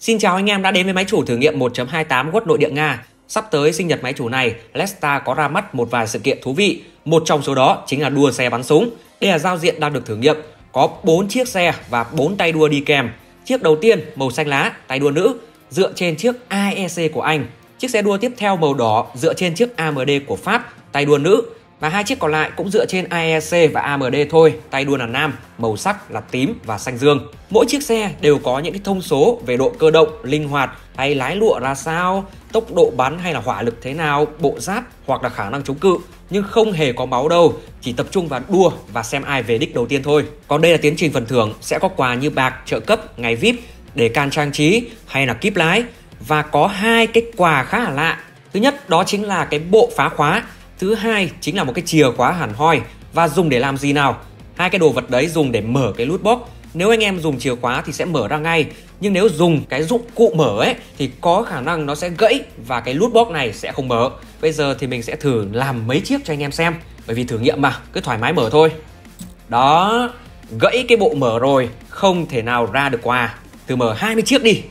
Xin chào anh em đã đến với máy chủ thử nghiệm 1.28 Word nội địa Nga. Sắp tới sinh nhật máy chủ này, Lesta có ra mắt một vài sự kiện thú vị. Một trong số đó chính là đua xe bắn súng. Đây là giao diện đang được thử nghiệm. Có 4 chiếc xe và 4 tay đua đi kèm. Chiếc đầu tiên màu xanh lá, tay đua nữ, dựa trên chiếc AEC của Anh. Chiếc xe đua tiếp theo màu đỏ dựa trên chiếc AMD của Pháp, tay đua nữ. Và hai chiếc còn lại cũng dựa trên AEC và AMD thôi, tay đua là nam, màu sắc là tím và xanh dương. Mỗi chiếc xe đều có những cái thông số về độ cơ động, linh hoạt hay lái lụa ra sao, tốc độ bắn hay là hỏa lực thế nào, bộ giáp hoặc là khả năng chống cự. Nhưng không hề có máu đâu, chỉ tập trung vào đua và xem ai về đích đầu tiên thôi. Còn đây là tiến trình phần thưởng, sẽ có quà như bạc, trợ cấp, ngày VIP, để can trang trí hay là kíp lái. Và có hai cái quà khá là lạ. Thứ nhất đó chính là cái bộ phá khóa. Thứ hai chính là một cái chìa khóa hẳn hoi. Và dùng để làm gì nào? Hai cái đồ vật đấy dùng để mở cái loot box. Nếu anh em dùng chìa khóa thì sẽ mở ra ngay. Nhưng nếu dùng cái dụng cụ mở ấy thì có khả năng nó sẽ gãy và cái loot box này sẽ không mở. Bây giờ thì mình sẽ thử làm mấy chiếc cho anh em xem. Bởi vì thử nghiệm mà, cứ thoải mái mở thôi. Đó, gãy cái bộ mở rồi, không thể nào ra được quà. Thử mở 20 chiếc đi.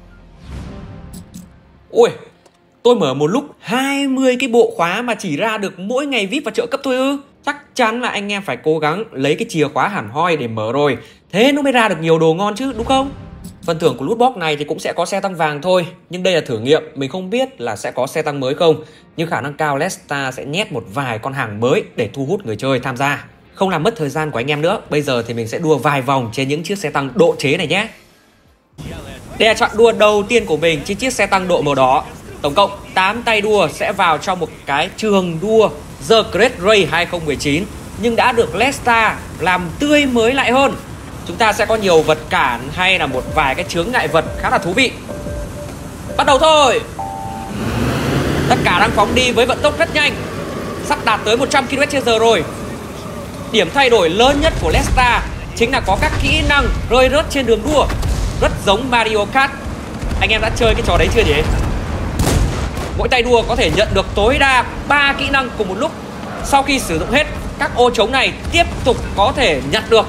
Ui, tôi mở một lúc 20 cái bộ khóa mà chỉ ra được mỗi ngày VIP và trợ cấp thôi ư? Chắc chắn là anh em phải cố gắng lấy cái chìa khóa hẳn hoi để mở rồi. Thế nó mới ra được nhiều đồ ngon chứ, đúng không? Phần thưởng của loot box này thì cũng sẽ có xe tăng vàng thôi. Nhưng đây là thử nghiệm, mình không biết là sẽ có xe tăng mới không. Nhưng khả năng cao Lesta sẽ nhét một vài con hàng mới để thu hút người chơi tham gia. Không làm mất thời gian của anh em nữa. Bây giờ thì mình sẽ đua vài vòng trên những chiếc xe tăng độ chế này nhé. Đây là chặng đua đầu tiên của mình trên chiếc xe tăng độ màu đỏ. Tổng cộng 8 tay đua sẽ vào trong một cái trường đua The Great Race 2019, nhưng đã được Lesta làm tươi mới lại hơn. Chúng ta sẽ có nhiều vật cản hay là một vài cái chướng ngại vật khá là thú vị. Bắt đầu thôi. Tất cả đang phóng đi với vận tốc rất nhanh, sắp đạt tới 100 km/h rồi. Điểm thay đổi lớn nhất của Lesta chính là có các kỹ năng rơi rớt trên đường đua, rất giống Mario Kart. Anh em đã chơi cái trò đấy chưa nhỉ? Mỗi tay đua có thể nhận được tối đa 3 kỹ năng cùng một lúc. Sau khi sử dụng hết, các ô trống này tiếp tục có thể nhặt được.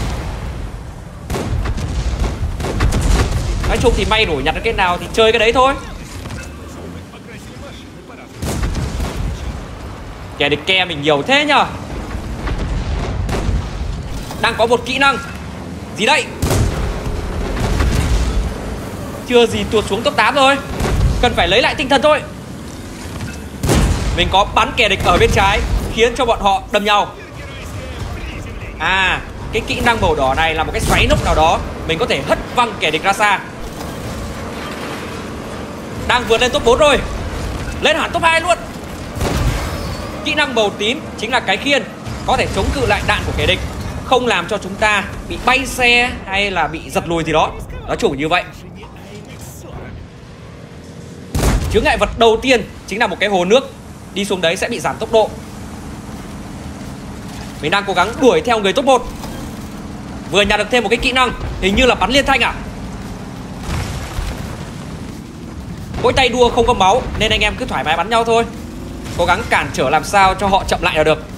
Nói chung thì may rủi nhặt được cái nào thì chơi cái đấy thôi. Kẻ địch ke mình nhiều thế nhờ. Đang có một kỹ năng. Gì đây? Chưa gì tuột xuống top 8 rồi. Cần phải lấy lại tinh thần thôi. Mình có bắn kẻ địch ở bên trái, khiến cho bọn họ đâm nhau. À, cái kỹ năng màu đỏ này là một cái xoáy nốc nào đó. Mình có thể hất văng kẻ địch ra xa. Đang vượt lên top 4 rồi. Lên hẳn top 2 luôn. Kỹ năng màu tím chính là cái khiên, có thể chống cự lại đạn của kẻ địch, không làm cho chúng ta bị bay xe hay là bị giật lùi gì đó. Nói chung như vậy. Chướng ngại vật đầu tiên chính là một cái hồ nước. Đi xuống đấy sẽ bị giảm tốc độ. Mình đang cố gắng đuổi theo người top 1. Vừa nhặt được thêm một cái kỹ năng, hình như là bắn liên thanh à. Mỗi tay đua không có máu nên anh em cứ thoải mái bắn nhau thôi. Cố gắng cản trở làm sao cho họ chậm lại là được.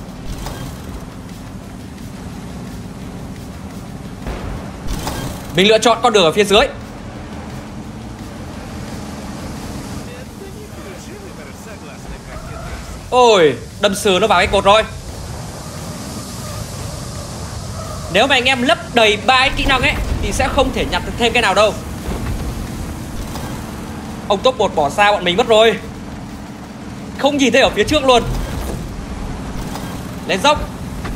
Mình lựa chọn con đường ở phía dưới. Ôi, đâm sừ nó vào cái cột rồi. Nếu mà anh em lấp đầy 3 cái kỹ năng ấy thì sẽ không thể nhặt được thêm cái nào đâu. Ông top 1 bỏ xa bọn mình mất rồi. Không nhìn thấy ở phía trước luôn. Lên dốc.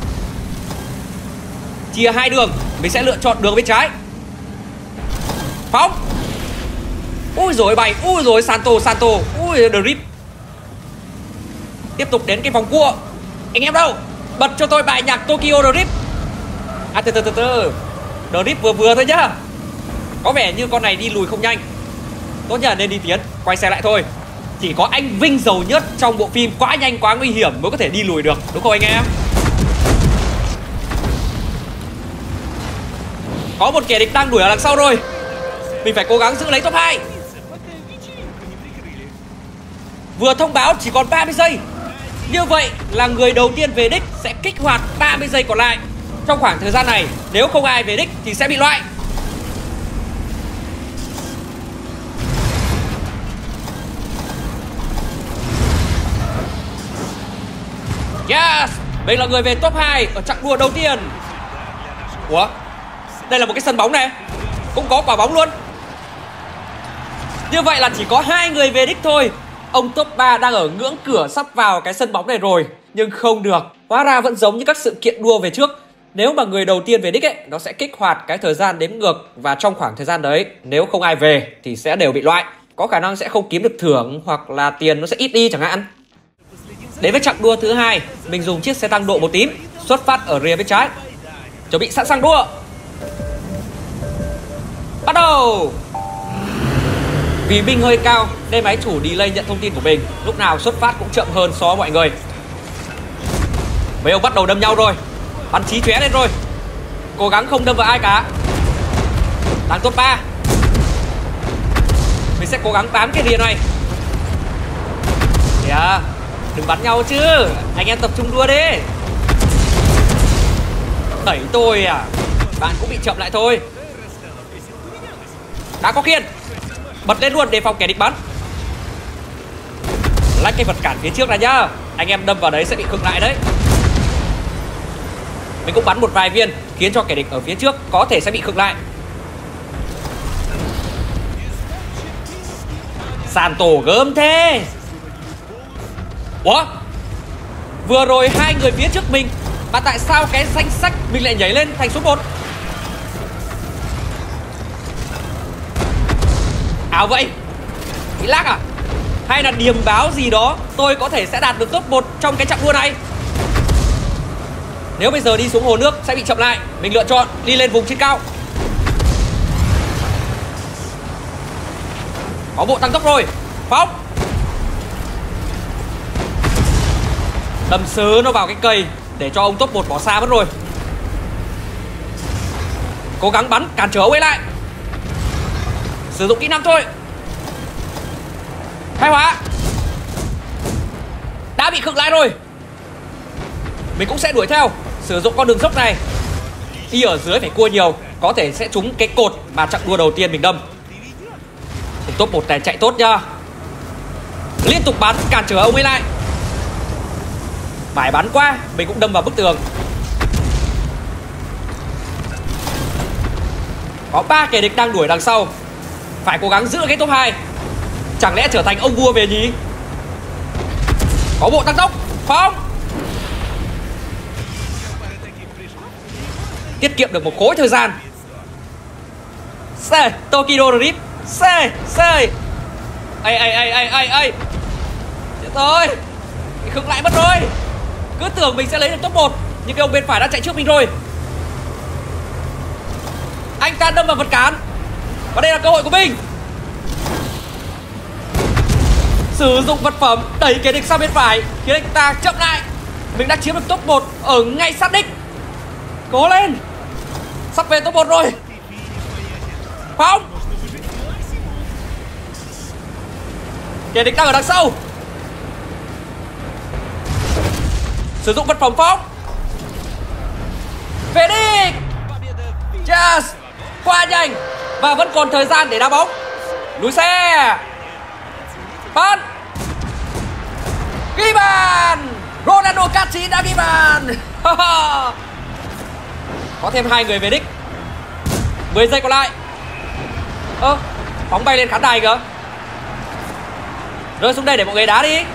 Chia hai đường, mình sẽ lựa chọn đường bên trái. Phóng. Ui rồi bay, ui rồi Santo, ui drip. Tiếp tục đến cái vòng cua. Anh em đâu? Bật cho tôi bài nhạc Tokyo Drift. À từ từ. Drift vừa thôi nhá. Có vẻ như con này đi lùi không nhanh. Tốt nhất là nên đi tiến. Quay xe lại thôi. Chỉ có anh Vinh giàu nhất trong bộ phim quá nhanh quá nguy hiểm mới có thể đi lùi được, đúng không anh em? Có một kẻ địch đang đuổi ở đằng sau rồi. Mình phải cố gắng giữ lấy top 2. Vừa thông báo chỉ còn 30 giây. Như vậy là người đầu tiên về đích sẽ kích hoạt 30 giây còn lại. Trong khoảng thời gian này, nếu không ai về đích thì sẽ bị loại. Mình là người về top 2 ở chặng đua đầu tiên. Ủa? Đây là một cái sân bóng này, cũng có quả bóng luôn. Như vậy là chỉ có 2 người về đích thôi. Ông top 3 đang ở ngưỡng cửa sắp vào cái sân bóng này rồi, nhưng không được. Hóa ra vẫn giống như các sự kiện đua về trước. Nếu mà người đầu tiên về đích ấy, nó sẽ kích hoạt cái thời gian đếm ngược. Và trong khoảng thời gian đấy, nếu không ai về thì sẽ đều bị loại. Có khả năng sẽ không kiếm được thưởng, hoặc là tiền nó sẽ ít đi chẳng hạn. Đến với chặng đua thứ 2, mình dùng chiếc xe tăng độ màu tím, xuất phát ở rìa bên trái. Chuẩn bị sẵn sàng đua. Bắt đầu. Vì binh hơi cao nên máy chủ delay nhận thông tin của mình, lúc nào xuất phát cũng chậm hơn so với mọi người. Mấy ông bắt đầu đâm nhau rồi, bắn chí chóe lên rồi. Cố gắng không đâm vào ai cả. Đang top 3. Mình sẽ cố gắng bám cái rìa này. Kìa, đừng bắn nhau chứ. Anh em tập trung đua đi. Đẩy tôi à? Bạn cũng bị chậm lại thôi. Đã có khiên. Bật lên luôn đề phòng kẻ địch bắn. Lách cái vật cản phía trước này nhá. Anh em đâm vào đấy sẽ bị khựng lại đấy. Mình cũng bắn một vài viên khiến cho kẻ địch ở phía trước có thể sẽ bị khựng lại. Sàn tổ gớm thế. Ủa? Vừa rồi 2 người phía trước mình, mà tại sao cái danh sách mình lại nhảy lên thành số 1? Ảo vậy? Bị lag à? Hay là điềm báo gì đó tôi có thể sẽ đạt được top 1 trong cái chặng đua này? Nếu bây giờ đi xuống hồ nước sẽ bị chậm lại, mình lựa chọn đi lên vùng trên cao. Có bộ tăng tốc rồi. Phóng. Đâm sớ nó vào cái cây để cho ông top 1 bỏ xa mất rồi. Cố gắng bắn cản trở ông ấy lại. Sử dụng kỹ năng thôi. Khai hóa. Đã bị khựng lại rồi. Mình cũng sẽ đuổi theo, sử dụng con đường dốc này. Đi ở dưới phải cua nhiều, có thể sẽ trúng cái cột mà chặng đua đầu tiên mình đâm. Thì top 1 này chạy tốt nhá. Liên tục bắn cản trở ông ấy lại. Phải bắn qua, mình cũng đâm vào bức tường. Có 3 kẻ địch đang đuổi đằng sau. Phải cố gắng giữ cái top 2. Chẳng lẽ trở thành ông vua về nhỉ? Có bộ tăng tốc. Phóng. Tiết kiệm được một khối thời gian. Xe Tokido Drift. Xe. Ây. Chết rồi. Khựng lại mất rồi. Cứ tưởng mình sẽ lấy được top 1, nhưng cái ông bên phải đã chạy trước mình rồi. Anh ta đâm vào vật cản, và đây là cơ hội của mình. Sử dụng vật phẩm đẩy kẻ địch sang bên phải khiến anh ta chậm lại. Mình đã chiếm được top 1 ở ngay sát đích. Cố lên. Sắp về top 1 rồi. Phóng. Kẻ địch đang ở đằng sau. Sử dụng vật phẩm phóng. Về đi. Yes. Qua nhanh. Và vẫn còn thời gian để đá bóng. Lùi xe. Bắn. Ghi bàn. Ronaldo Cacci đã ghi bàn. Có thêm 2 người về đích. 10 giây còn lại. Bóng bay lên khán đài kìa. Rơi xuống đây để mọi người đá đi.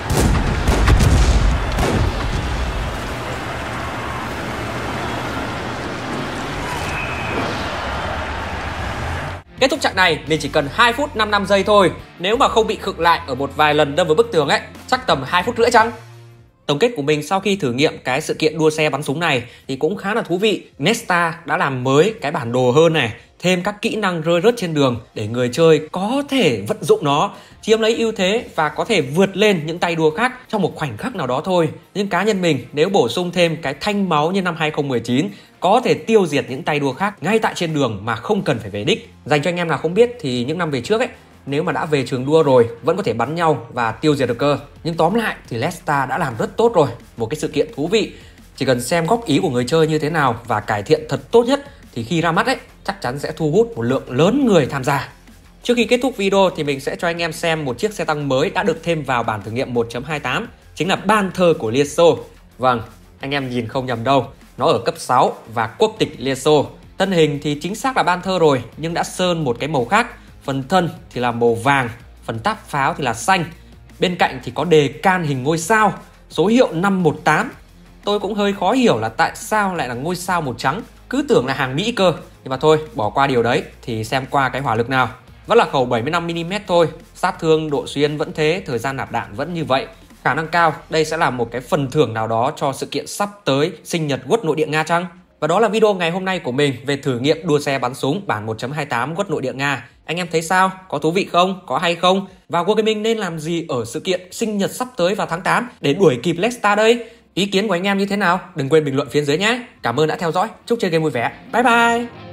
Kết thúc chặng này mình chỉ cần 2 phút 55 giây thôi. Nếu mà không bị khựng lại ở một vài lần đâm vào bức tường ấy, chắc tầm 2 phút rưỡi chăng? Tổng kết của mình sau khi thử nghiệm cái sự kiện đua xe bắn súng này thì cũng khá là thú vị. Nesta đã làm mới cái bản đồ hơn này, thêm các kỹ năng rơi rớt trên đường để người chơi có thể vận dụng nó, chiếm lấy ưu thế và có thể vượt lên những tay đua khác trong một khoảnh khắc nào đó thôi. Nhưng cá nhân mình, nếu bổ sung thêm cái thanh máu như năm 2019, có thể tiêu diệt những tay đua khác ngay tại trên đường mà không cần phải về đích. Dành cho anh em nào không biết thì những năm về trước ấy, nếu mà đã về trường đua rồi vẫn có thể bắn nhau và tiêu diệt được cơ. Nhưng tóm lại thì Lesta đã làm rất tốt rồi. Một cái sự kiện thú vị. Chỉ cần xem góp ý của người chơi như thế nào và cải thiện thật tốt nhất thì khi ra mắt ấy chắc chắn sẽ thu hút một lượng lớn người tham gia. Trước khi kết thúc video thì mình sẽ cho anh em xem một chiếc xe tăng mới đã được thêm vào bản thử nghiệm 1.28, chính là Panther của Liên Xô. Vâng, Anh em nhìn không nhầm đâu, nó ở cấp 6 và quốc tịch Liên Xô. Thân hình thì chính xác là Panther rồi, nhưng đã sơn một cái màu khác. Phần thân thì là màu vàng, phần táp pháo thì là xanh. Bên cạnh thì có đề can hình ngôi sao, số hiệu 518. Tôi cũng hơi khó hiểu là tại sao lại là ngôi sao màu trắng, cứ tưởng là hàng Mỹ cơ. Nhưng mà thôi, bỏ qua điều đấy, thì xem qua cái hỏa lực nào. Vẫn là khẩu 75mm thôi, sát thương độ xuyên vẫn thế, thời gian nạp đạn vẫn như vậy. Khả năng cao đây sẽ là một cái phần thưởng nào đó cho sự kiện sắp tới sinh nhật World Nội địa Nga chăng? Và đó là video ngày hôm nay của mình về thử nghiệm đua xe bắn súng bản 1.28 World Nội địa Nga. Anh em thấy sao? Có thú vị không? Có hay không? Và Wargaming Gaming nên làm gì ở sự kiện sinh nhật sắp tới vào tháng 8 để đuổi kịp Lesta đây? Ý kiến của anh em như thế nào? Đừng quên bình luận phía dưới nhé. Cảm ơn đã theo dõi. Chúc chơi game vui vẻ. Bye bye!